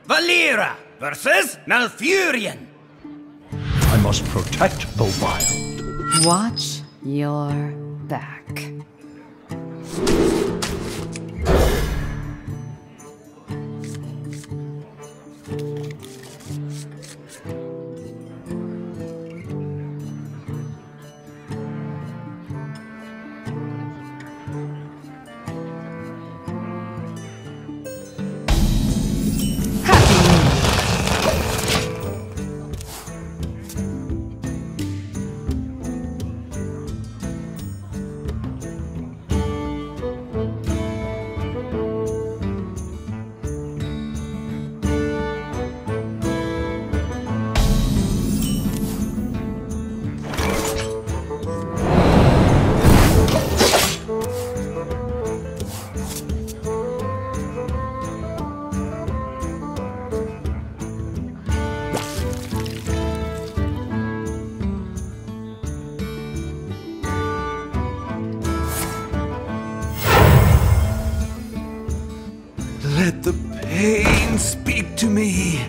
Valera versus Malfurion. I must protect the wild. Watch your back. Let the pain speak to me.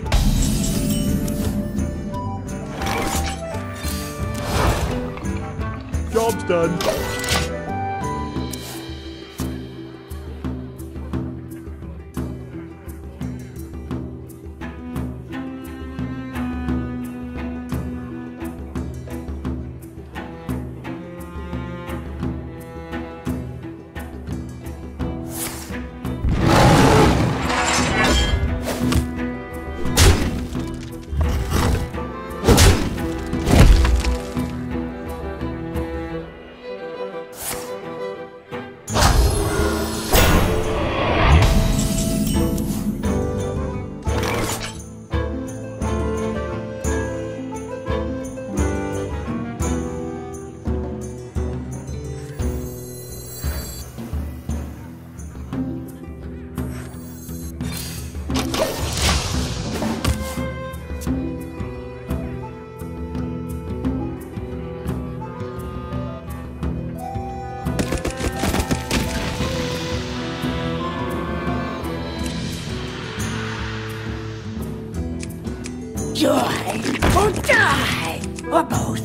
Job's done. Joy or die, or both.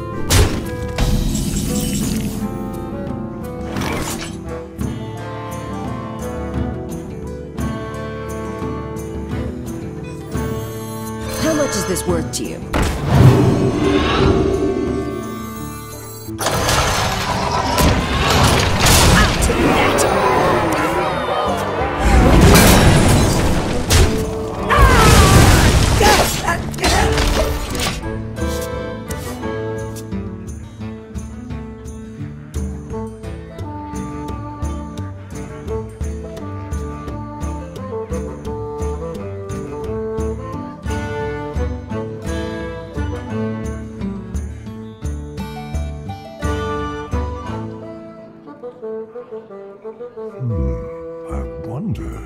How much is this worth to you? I'll take that. I wonder.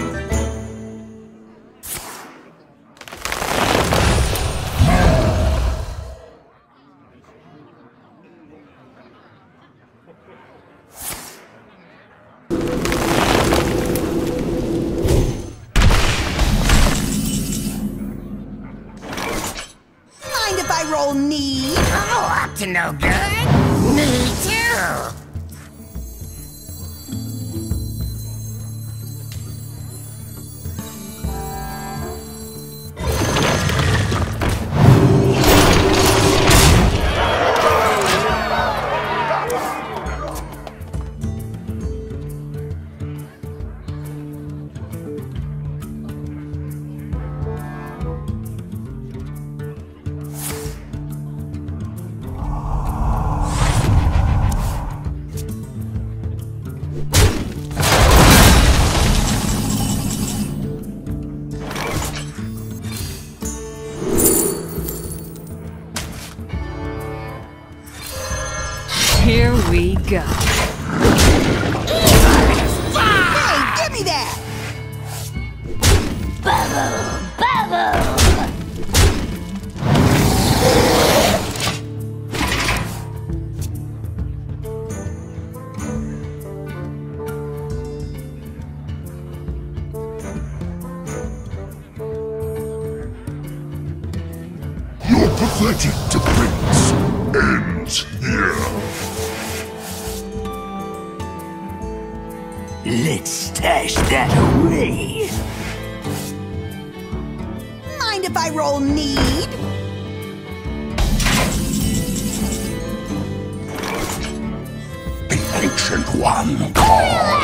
Mind if I roll knee? Oh, up to no good. Me too. Here we go. Hey, give me that! Bubble, bubble. pathetic defense ends here. Let's stash that away. Mind if I roll need? The Ancient One calls.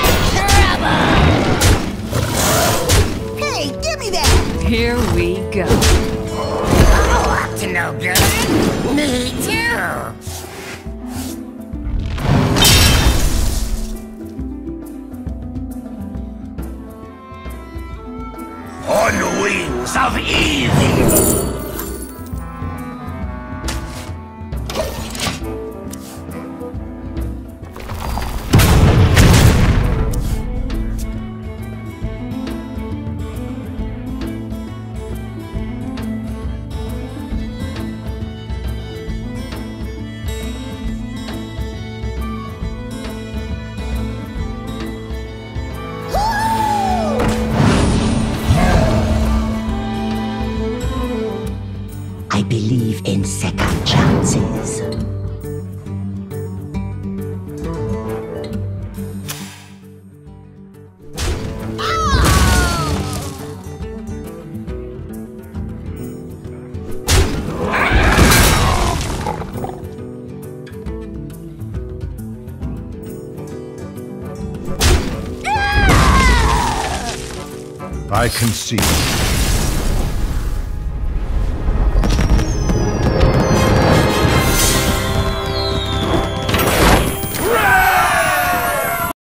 Hey, give me that! Here we go. Oh, up to no good. Me too. On the wings of evil. I believe in second chances. I concede.